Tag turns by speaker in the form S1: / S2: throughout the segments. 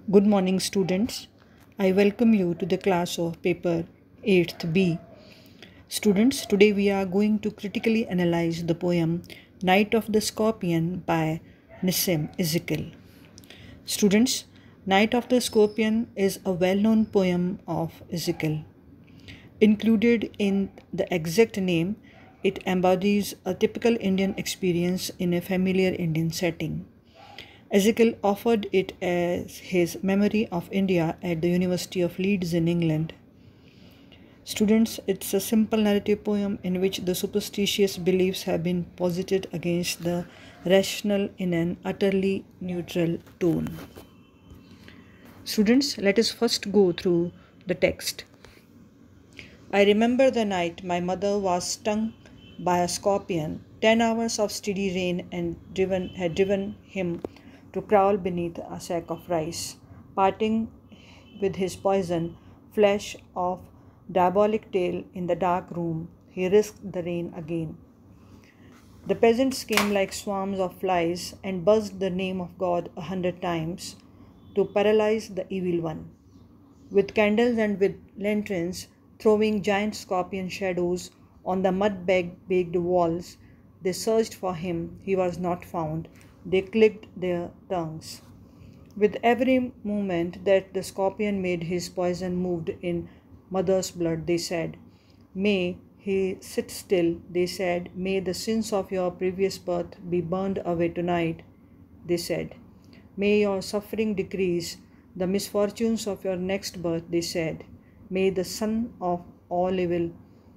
S1: Good morning, students. I welcome you to the class of paper 8th B. Students, today we are going to critically analyze the poem Night of the Scorpion by Nissim Ezekiel. Students, Night of the Scorpion is a well-known poem of Ezekiel. Included in the exact name, it embodies a typical Indian experience in a familiar Indian setting. Ezekiel offered it as his memory of India at the University of Leeds in England. Students, it's a simple narrative poem in which the superstitious beliefs have been posited against the rational in an utterly neutral tone. Students, let us first go through the text. I remember the night my mother was stung by a scorpion. 10 hours of steady rain had driven him to crawl beneath a sack of rice. Parting with his poison flesh of diabolic tail in the dark room, he risked the rain again. The peasants came like swarms of flies and buzzed the name of God 100 times to paralyze the evil one. With candles and with lanterns, throwing giant scorpion shadows on the mud-baked walls, they searched for him. He was not found. They clicked their tongues. With every movement that the scorpion made, his poison moved in mother's blood, they said. May he sit still, they said. May the sins of your previous birth be burned away tonight, they said. May your suffering decrease, the misfortunes of your next birth, they said. May the sum of all evil,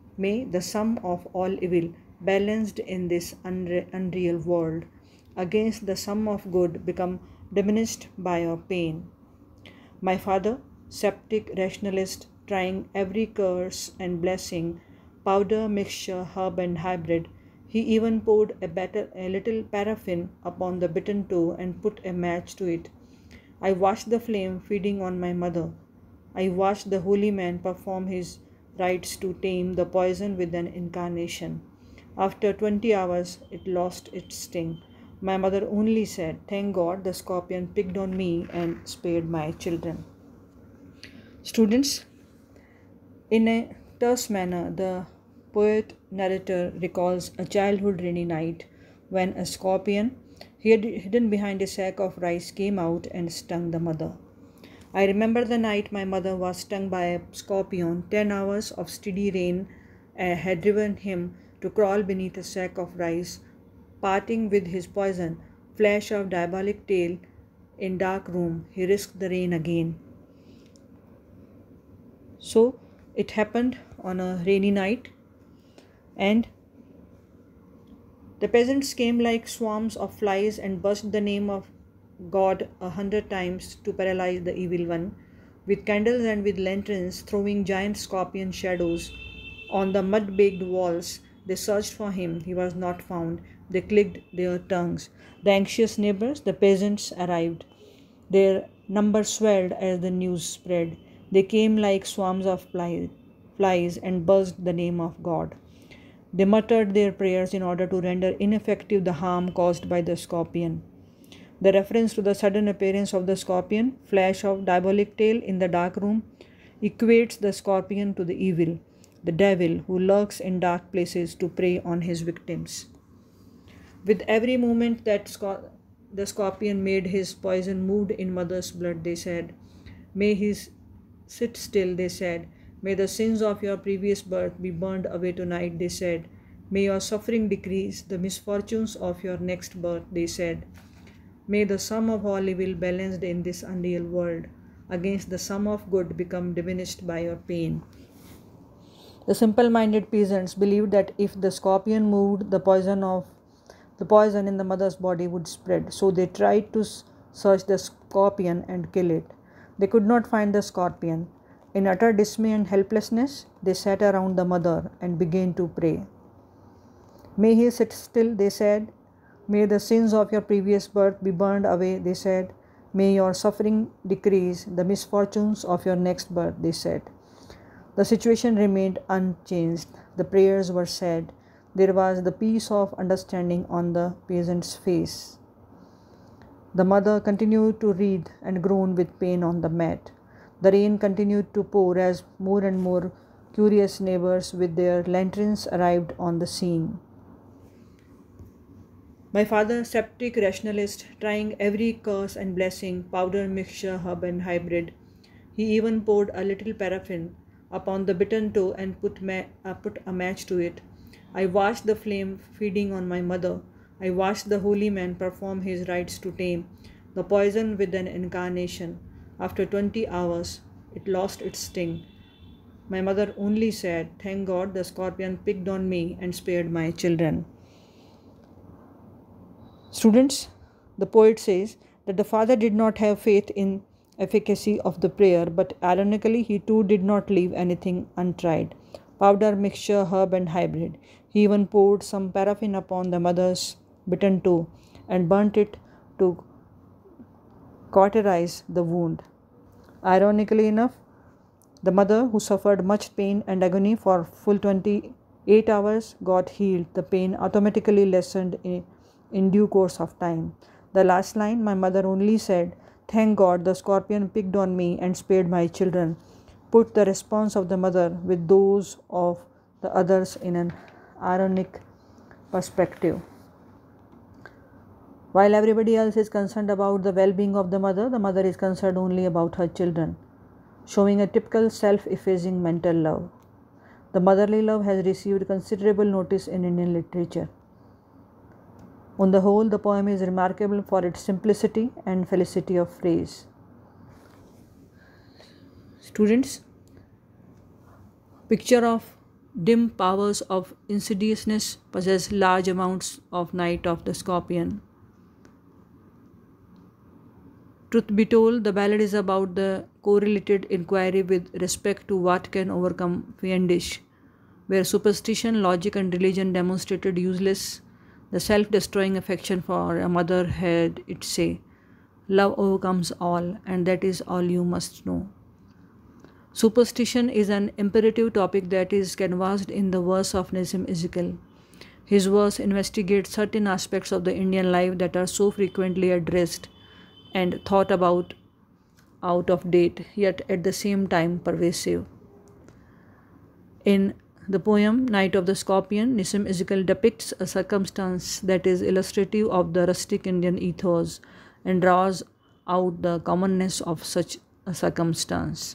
S1: balanced in this unreal world, against the sum of good become diminished by your pain. My father, sceptic rationalist, trying every curse and blessing, powder, mixture, herb and hybrid, he even poured a little paraffin upon the bitten toe and put a match to it. I watched the flame feeding on my mother. I watched the holy man perform his rites to tame the poison with an incarnation. After 20 hours, it lost its sting. My mother only said, "Thank God the scorpion picked on me and spared my children." Students, in a terse manner, the poet narrator recalls a childhood rainy night when a scorpion, hidden behind a sack of rice, came out and stung the mother. I remember the night my mother was stung by a scorpion. 10 hours of steady rain had driven him to crawl beneath a sack of rice. Parting with his poison flash of diabolic tail in dark room, he risked the rain again. So it happened on a rainy night, and the peasants came like swarms of flies and buzzed the name of God 100 times to paralyze the evil one. With candles and with lanterns, throwing giant scorpion shadows on the mud-baked walls, they searched for him. He was not found. They clicked their tongues. The anxious neighbors, the peasants, arrived. Their number swelled as the news spread. They came like swarms of flies and buzzed the name of God. They muttered their prayers in order to render ineffective the harm caused by the scorpion. The reference to the sudden appearance of the scorpion, flash of diabolic tail in the dark room, equates the scorpion to the evil, the devil who lurks in dark places to prey on his victims. With every movement that the scorpion made, his poison moved in mother's blood, they said. May he sit still, they said. May the sins of your previous birth be burned away tonight, they said. May your suffering decrease, the misfortunes of your next birth, they said. May the sum of all evil balanced in this unreal world against the sum of good become diminished by your pain. The simple-minded peasants believed that if the scorpion moved, the poison in the mother's body would spread. So they tried to search the scorpion and kill it. They could not find the scorpion. In utter dismay and helplessness, they sat around the mother and began to pray. May he sit still, they said. May the sins of your previous birth be burned away, they said. May your suffering decrease, the misfortunes of your next birth, they said. The situation remained unchanged. The prayers were said. There was the peace of understanding on the peasant's face. The mother continued to writhe and groan with pain on the mat. The rain continued to pour as more and more curious neighbors with their lanterns arrived on the scene. My father, sceptic rationalist, trying every curse and blessing, powder, mixture, herb, and hybrid. He even poured a little paraffin upon the bitten toe and put a match to it. I watched the flame feeding on my mother. I watched the holy man perform his rites to tame the poison with an incarnation. After 20 hours, it lost its sting. My mother only said, "Thank God the scorpion picked on me and spared my children." Students, the poet says that the father did not have faith in efficacy of the prayer, but ironically he too did not leave anything untried. Powder, mixture, herb, and hybrid. He even poured some paraffin upon the mother's bitten toe and burnt it to cauterize the wound. Ironically enough, the mother, who suffered much pain and agony for full 28 hours, got healed. The pain automatically lessened in due course of time. The last line, my mother only said, "Thank God the scorpion picked on me and spared my children," put the response of the mother with those of the others in an ironic perspective. While everybody else is concerned about the well-being of the mother is concerned only about her children, showing a typical self-effacing mental love. The motherly love has received considerable notice in Indian literature. On the whole, the poem is remarkable for its simplicity and felicity of phrase. Students, picture of dim powers of insidiousness possess large amounts of Night of the Scorpion. Truth be told, the ballad is about the correlated inquiry with respect to what can overcome fiendish, where superstition, logic, and religion demonstrated useless. The self-destroying affection for a mother had its say. Love overcomes all, and that is all you must know. Superstition is an imperative topic that is canvassed in the verse of Nissim Ezekiel. His verse investigates certain aspects of the Indian life that are so frequently addressed and thought about out of date, yet at the same time pervasive. In the poem Night of the Scorpion, Nissim Ezekiel depicts a circumstance that is illustrative of the rustic Indian ethos and draws out the commonness of such a circumstance.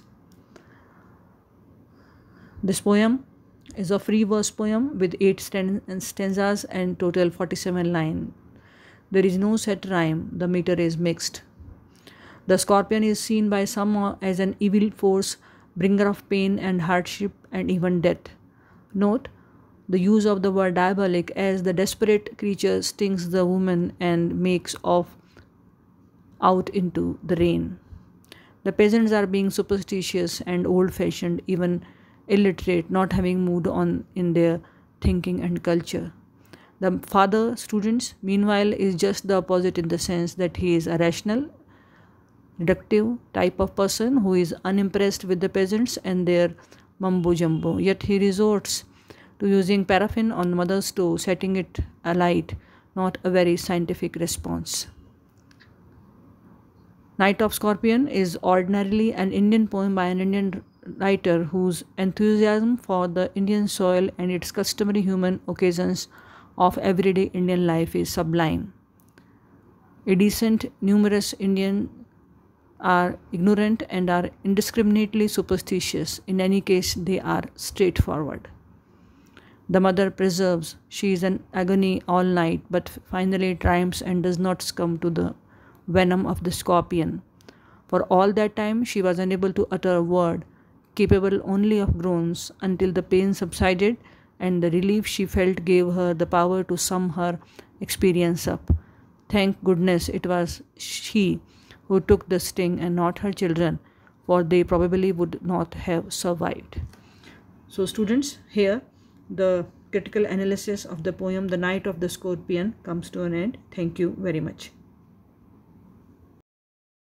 S1: This poem is a free verse poem with 8 stanzas and total 47 lines. There is no set rhyme, the meter is mixed. The scorpion is seen by some as an evil force, bringer of pain and hardship and even death. Note the use of the word diabolic, as the desperate creature stings the woman and makes off out into the rain. The peasants are being superstitious and old-fashioned, even illiterate, not having moved on in their thinking and culture. The father, students, meanwhile, is just the opposite in the sense that he is a rational, reductive type of person who is unimpressed with the peasants and their mumbo jumbo. Yet he resorts to using paraffin on mother's toe, setting it alight, not a very scientific response. Night of Scorpion is ordinarily an Indian poem by an Indian writer whose enthusiasm for the Indian soil and its customary human occasions of everyday Indian life is sublime. A decent, numerous Indians are ignorant and are indiscriminately superstitious. In any case, they are straightforward. The mother perseveres. She is in agony all night, but finally triumphs and does not succumb to the venom of the scorpion. For all that time, she was unable to utter a word, capable only of groans, until the pain subsided and the relief she felt gave her the power to sum her experience up. Thank goodness it was she who took the sting and not her children, for they probably would not have survived. So students, here the critical analysis of the poem The Night of the Scorpion comes to an end. Thank you very much.